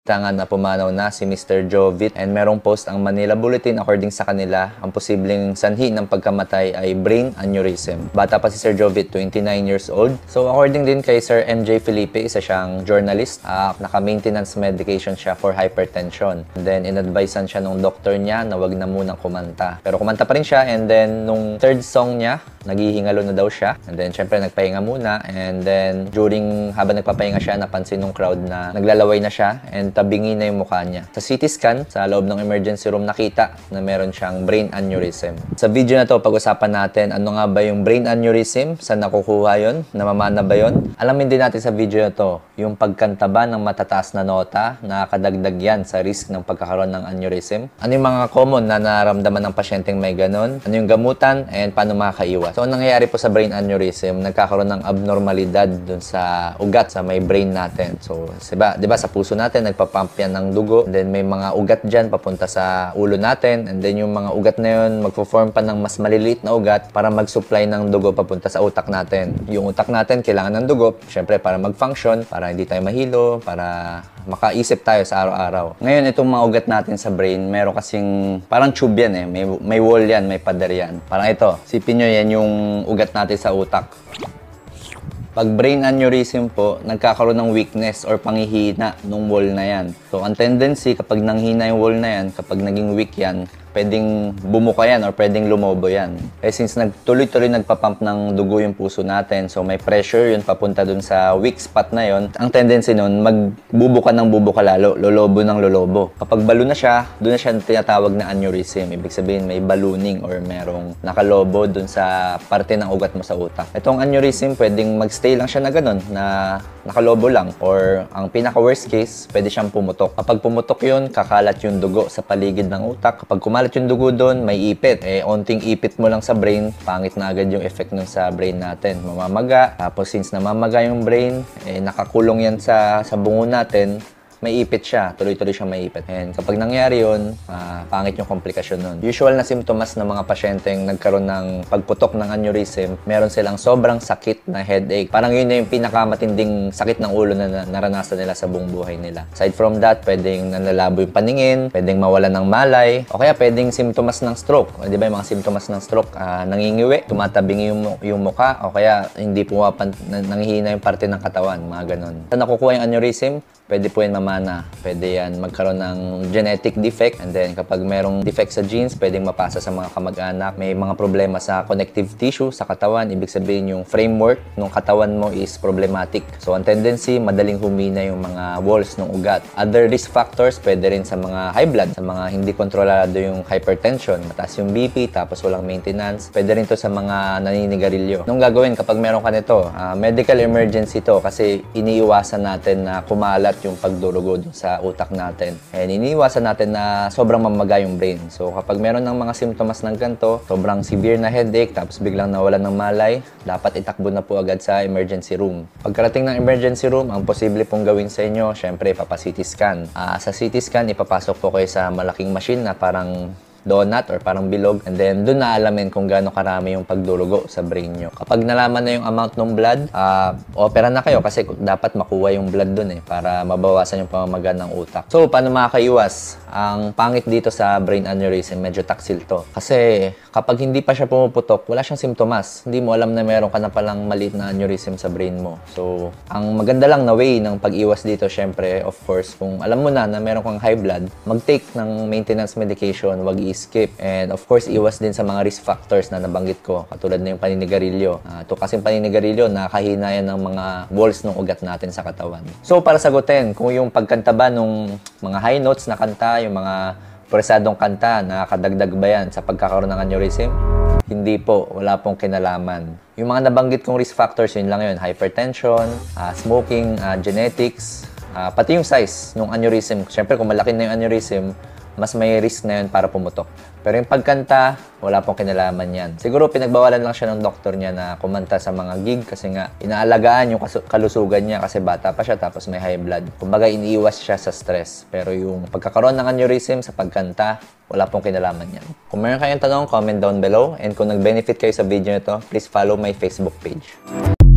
Tangan na pumanaw na si Mr. Jovit and merong post ang Manila Bulletin according sa kanila, ang posibleng sanhi ng pagkamatay ay brain aneurysm. Bata pa si Sir Jovit, 29 years old. So according din kay Sir MJ Felipe, isa siyang journalist, naka-maintenance medication siya for hypertension. And then inadvisean siya nung doktor niya na wag na munang kumanta. Pero kumanta pa rin siya and then nung third song niya, naghihingalo na daw siya. And then syempre nagpahinga muna and then habang nagpapahinga siya, napansin nung crowd na naglalaway na siya and tabingi na yung mukha niya. Sa CT scan, sa loob ng emergency room, nakita na meron siyang brain aneurysm. Sa video na to, pag-usapan natin ano nga ba yung brain aneurysm, saan nakukuha yun, namamana ba yun. Alamin din natin sa video na to, yung pagkanta ba ng matataas na nota, nakakadagdag yan sa risk ng pagkakaroon ng aneurysm. Ano yung mga common na nararamdaman ng pasyenteng may ganun, ano yung gamutan, and paano makakaiwas. So, ang nangyayari po sa brain aneurysm, nagkakaroon ng abnormalidad dun sa ugat sa may brain natin. So, diba sa puso natin, nagpapump yan ng dugo. And then may mga ugat dyan papunta sa ulo natin. And then yung mga ugat na yun, magpo-form pa ng mas maliliit na ugat para mag-supply ng dugo papunta sa utak natin. Yung utak natin, kailangan ng dugo, syempre para mag-function, para hindi tayo mahilo, para makaisip tayo sa araw-araw. Ngayon, itong mga ugat natin sa brain, meron kasing, parang tube yan eh. May wall yan, may pader yan. Parang ito, sipin nyo yan yung ugat natin sa utak. Pag brain aneurysm po, nagkakaroon ng weakness or panghihina ng wall na yan. So, ang tendency kapag nanghina yung wall na yan, kapag naging weak yan, pwedeng bumuka yan or pwedeng lumobo yan. Eh since tuloy-tuloy nagpapump ng dugo yung puso natin, so may pressure yun papunta dun sa weak spot na yun, ang tendency nun, magbubuka ng bubuka lalo, lolobo ng lolobo. Kapag balloon na siya, dun na siya tinatawag na aneurysm. Ibig sabihin may ballooning or merong nakalobo dun sa parte ng ugat mo sa utak. Itong aneurysm, pwedeng magstay lang siya na ganun, na nakalobo lang. Or ang pinaka worst case, pwede siyang pumutok. Kapag pumutok yun, kakalat yung dugo sa paligid ng utak. Kapag kumalat yung dugo doon, may ipit. Onting ipit mo lang sa brain, pangit na agad yung effect nun sa brain natin. Mamamaga. Tapos since namamaga yung brain, nakakulong yan sa bungo natin, may ipit siya. Tuloy-tuloy siya may ipit. And kapag nangyari yun, pangit yung komplikasyon nun. Usual na simptomas ng mga pasyenteng nagkaroon ng pagputok ng aneurysm, meron silang sobrang sakit na headache. Parang yun na yung pinakamatinding sakit ng ulo na naranasan nila sa buong buhay nila. Aside from that, pwedeng nanlalabo yung paningin, pwedeng mawalan ng malay, o kaya pwedeng simptomas ng stroke. Di ba yung mga simptomas ng stroke? Nangingiwi, tumatabingi yung mukha, o kaya hindi nanghihina yung parte ng katawan, mga ganun. Saan nakukuha yung aneurysm? Pwede po yan mamana. Pwede yan magkaroon ng genetic defect. And then kapag merong defect sa genes, pwedeng mapasa sa mga kamag-anak. May mga problema sa connective tissue sa katawan. Ibig sabihin yung framework ng katawan mo is problematic. So ang tendency, madaling humina yung mga walls ng ugat. Other risk factors, pwede rin sa mga high blood, sa mga hindi kontrolado yung hypertension, mataas yung BP, tapos walang maintenance. Pwede rin to sa mga naninigarilyo. Anong gagawin kapag meron ka nito? Medical emergency to kasi iniiwasan natin na kumalat yung pagdurugo sa utak natin. And iniiwasan natin na sobrang mamaga yung brain. So kapag meron ng mga simptomas ng ganito, sobrang severe na headache, tapos biglang nawalan ng malay, dapat itakbo na po agad sa emergency room. Pagkarating ng emergency room, ang posible pong gawin sa inyo, syempre papa-CT scan. Sa CT scan, ipapasok po kayo sa malaking machine na parang donut or parang bilog, and then doon naalamin kung gaano karami yung pagdurugo sa brain nyo. Kapag nalaman na yung amount ng blood, opera na kayo kasi dapat makuha yung blood doon para mabawasan yung pamamaga ng utak. So, paano makakaiwas? Ang pangit dito sa brain aneurysm, medyo taksil to. Kasi kapag hindi pa siya pumuputok, wala siyang simptomas. Hindi mo alam na meron ka na palang maliit na aneurysm sa brain mo. So, ang maganda lang na way ng pag-iwas dito, syempre, of course, kung alam mo na meron kang high blood, mag-take ng maintenance medication, wag i-skip. And of course, iwas din sa mga risk factors na nabanggit ko, katulad na yung paninigarilyo. Ito kasing paninigarilyo, nakahina yan ng mga walls ng ugat natin sa katawan. So, para sagutin, kung yung pagkanta ba nung mga high notes na kanta, yung mga presadong kanta, nakakadagdag ba yan sa pagkakaroon ng aneurysm? Hindi po, wala pong kinalaman. Yung mga nabanggit kong risk factors, yun lang yun, hypertension, smoking, genetics, pati yung size ng aneurysm. Siyempre, kung malaki na yung aneurysm, mas may risk na yun para pumutok. Pero yung pagkanta, wala pong kinalaman yan. Siguro pinagbawalan lang siya ng doktor niya na kumanta sa mga gig kasi nga inaalagaan yung kalusugan niya kasi bata pa siya tapos may high blood. Kumbaga iniiwas siya sa stress. Pero yung pagkakaroon ng aneurysm sa pagkanta, wala pong kinalaman yan. Kung meron kayong tanong, comment down below. And kung nag-benefit kayo sa video nito, please follow my Facebook page.